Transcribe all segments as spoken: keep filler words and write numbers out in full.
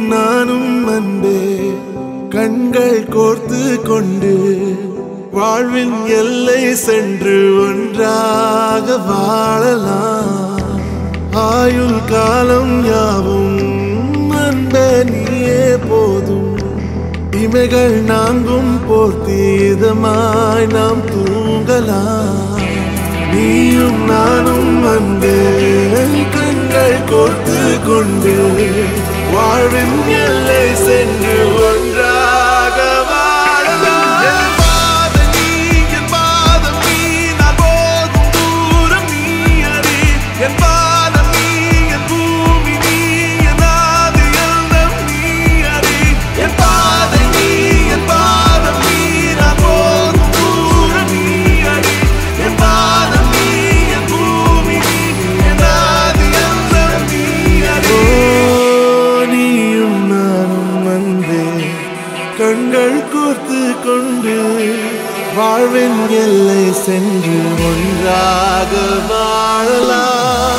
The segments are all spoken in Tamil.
நானும் அன்பே கண்கள் கோர்த்து கொண்டு வாழ்வின் எல்லை சென்று ஒன்றாக வாழலாம். ஆயுள் காலம் யாவும் அன்பே நீயே போதும். இமைகள் நான்கும் போர்த்தீதமாய் நாம் தூங்கலாம். நீயும் நானும் அன்பே கண்கள் கோர்த்து கொண்டு வாழ்வின் எல்லை சென்று ஒன்றாக வாழலாம். என் பாதம் நீ, என் பாதம் நீ, நான் போகும் தூரம் நீ அறி. என் பாதம் நீ, என் பூமி நீ, என் ஆதி எல்லாம் நீ அறி. என் பாதம் நீ, என் பாதம் நீ, நான் போகும் தூரம் நீ அறி. என் பாதம் நீ, என் பூமி நீ, என் ஆதி எல்லாம் நீ அறி. நீயும் நானும் அன்பே கண்கள் கோர்த்து கொண்டு வாழ்வின் எல்லை சென்று ஒன்றாக வாழலாம்.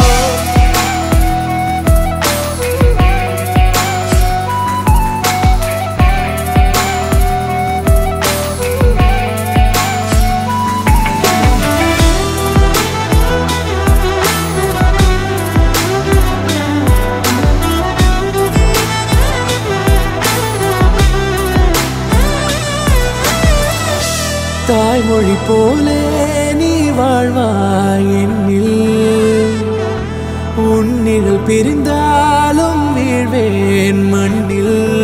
தாய்மொழி போலே நீ வாழ்வாய் என்னில். உன்னிகள் பிரிந்தாலும் வீழ்வேன் மண்ணில்.